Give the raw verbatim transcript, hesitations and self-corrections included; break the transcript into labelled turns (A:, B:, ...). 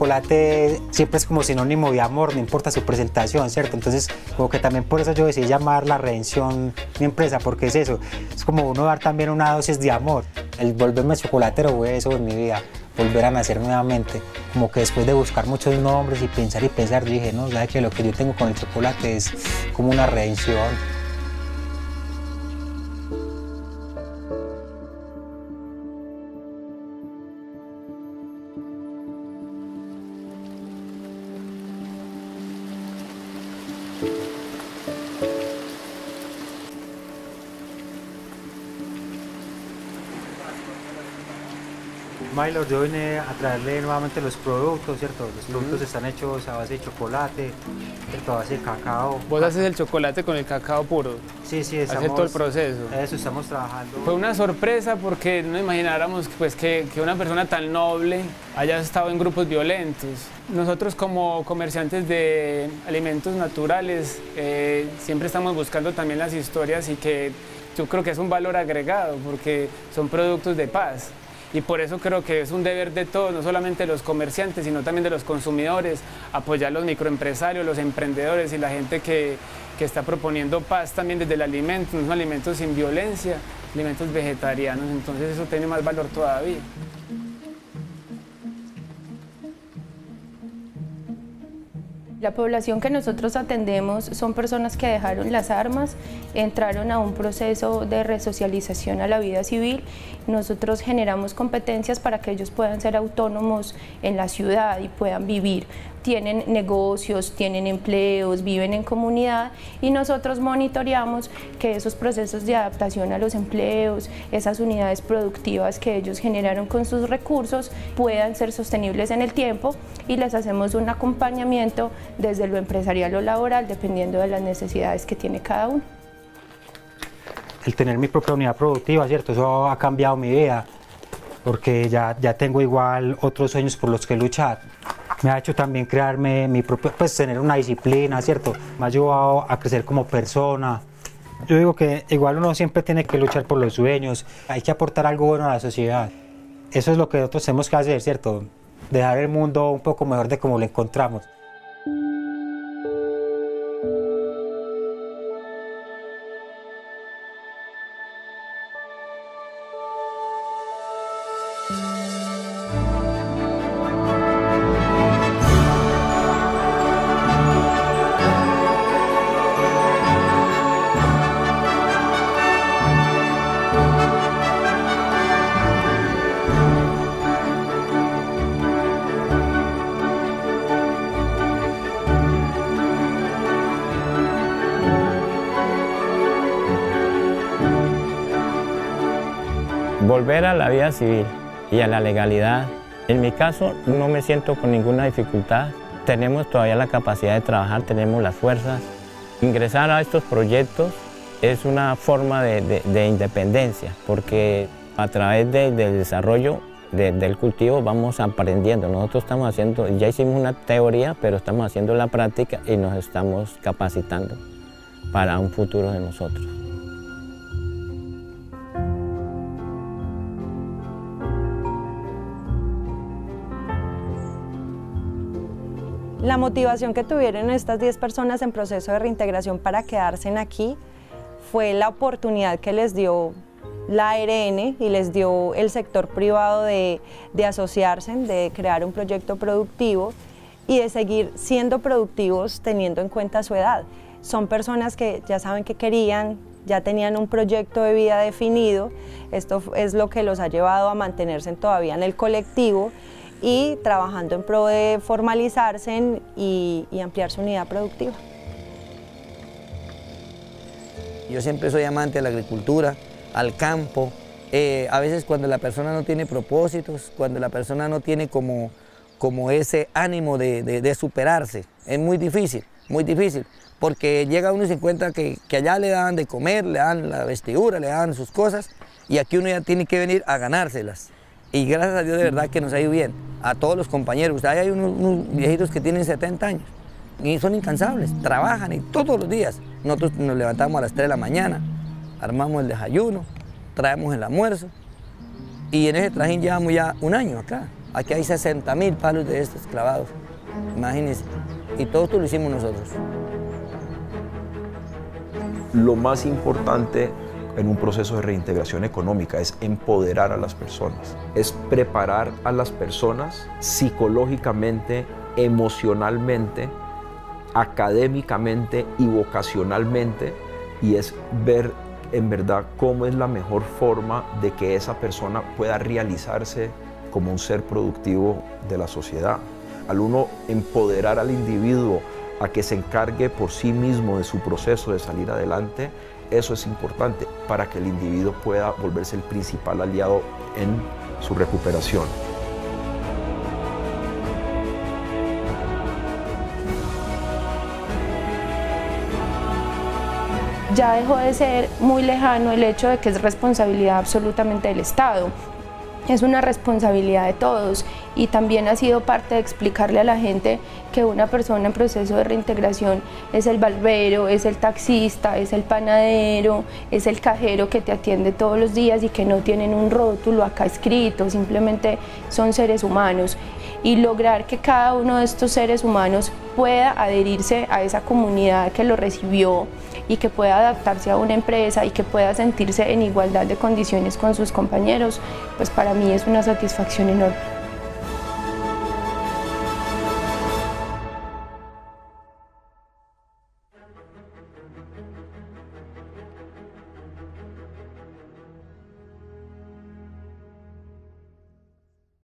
A: chocolate siempre es como sinónimo de amor, no importa su presentación, ¿cierto? Entonces, como que también por eso yo decidí llamar La Redención mi empresa, porque es eso, es como uno dar también una dosis de amor. El volverme chocolatero fue eso en mi vida, volver a nacer nuevamente. Como que después de buscar muchos nombres y pensar y pensar, yo dije, no, ¿sabes que lo que yo tengo con el chocolate es como una redención? Maylor, yo vine a traerle nuevamente los productos, ¿cierto? Los productos uh-huh. están hechos a base de chocolate, ¿cierto? A base de cacao.
B: ¿Vos haces el chocolate con el cacao puro?
A: Sí, sí, estamos...
B: ¿Haces todo el proceso?
A: Eso, estamos trabajando.
B: Fue una sorpresa porque no imagináramos pues, que, que una persona tan noble haya estado en grupos violentos. Nosotros como comerciantes de alimentos naturales eh, siempre estamos buscando también las historias y que yo creo que es un valor agregado porque son productos de paz. Y por eso creo que es un deber de todos, no solamente de los comerciantes, sino también de los consumidores, apoyar a los microempresarios, los emprendedores y la gente que, que está proponiendo paz también desde el alimento, unos alimentos sin violencia, alimentos vegetarianos, entonces eso tiene más valor todavía.
C: La población que nosotros atendemos son personas que dejaron las armas, entraron a un proceso de resocialización a la vida civil. Nosotros generamos competencias para que ellos puedan ser autónomos en la ciudad y puedan vivir. Tienen negocios, tienen empleos, viven en comunidad y nosotros monitoreamos que esos procesos de adaptación a los empleos, esas unidades productivas que ellos generaron con sus recursos puedan ser sostenibles en el tiempo y les hacemos un acompañamiento desde lo empresarial o laboral dependiendo de las necesidades que tiene cada uno.
A: El tener mi propia unidad productiva, ¿cierto? Eso ha cambiado mi vida porque ya, ya tengo igual otros sueños por los que luchar. Me ha hecho también crearme mi propio, pues tener una disciplina, ¿cierto? Me ha ayudado a crecer como persona. Yo digo que igual uno siempre tiene que luchar por los sueños, hay que aportar algo bueno a la sociedad. Eso es lo que nosotros tenemos que hacer, ¿cierto? Dejar el mundo un poco mejor de como lo encontramos.
D: Volver a la vida civil y a la legalidad. En mi caso no me siento con ninguna dificultad. Tenemos todavía la capacidad de trabajar, tenemos las fuerzas. Ingresar a estos proyectos es una forma de, de, de independencia, porque a través de, del desarrollo de, del cultivo vamos aprendiendo. Nosotros estamos haciendo, ya hicimos una teoría, pero estamos haciendo la práctica y nos estamos capacitando para un futuro de nosotros.
E: La motivación que tuvieron estas diez personas en proceso de reintegración para quedarse aquí fue la oportunidad que les dio la A R N y les dio el sector privado de, de asociarse, de crear un proyecto productivo y de seguir siendo productivos teniendo en cuenta su edad. Son personas que ya saben qué querían, ya tenían un proyecto de vida definido, esto es lo que los ha llevado a mantenerse todavía en el colectivo y trabajando en pro de formalizarse y, y ampliar su unidad productiva.
F: Yo siempre soy amante de la agricultura, al campo. Eh, a veces cuando la persona no tiene propósitos, cuando la persona no tiene como, como ese ánimo de, de, de superarse, es muy difícil, muy difícil. Porque llega uno y se encuentra que, que allá le dan de comer, le dan la vestidura, le dan sus cosas y aquí uno ya tiene que venir a ganárselas. Y gracias a Dios de verdad que nos ha ido bien, a todos los compañeros. Ahí hay unos, unos viejitos que tienen setenta años y son incansables, trabajan y todos los días. Nosotros nos levantamos a las tres de la mañana, armamos el desayuno, traemos el almuerzo y en ese trajín llevamos ya un año acá. Aquí hay sesenta mil palos de estos clavados, imagínense, y todo esto lo hicimos nosotros.
G: Lo más importante en un proceso de reintegración económica es empoderar a las personas, es preparar a las personas psicológicamente, emocionalmente, académicamente y vocacionalmente, y es ver en verdad cómo es la mejor forma de que esa persona pueda realizarse como un ser productivo de la sociedad. Al uno empoderar al individuo a que se encargue por sí mismo de su proceso de salir adelante, eso es importante para que el individuo pueda volverse el principal aliado en su recuperación.
C: Ya dejó de ser muy lejano el hecho de que es responsabilidad absolutamente del Estado. Es una responsabilidad de todos y también ha sido parte de explicarle a la gente que una persona en proceso de reintegración es el barbero, es el taxista, es el panadero, es el cajero que te atiende todos los días y que no tienen un rótulo acá escrito, simplemente son seres humanos. Y lograr que cada uno de estos seres humanos pueda adherirse a esa comunidad que lo recibió y que pueda adaptarse a una empresa y que pueda sentirse en igualdad de condiciones con sus compañeros, pues para mí es una satisfacción enorme.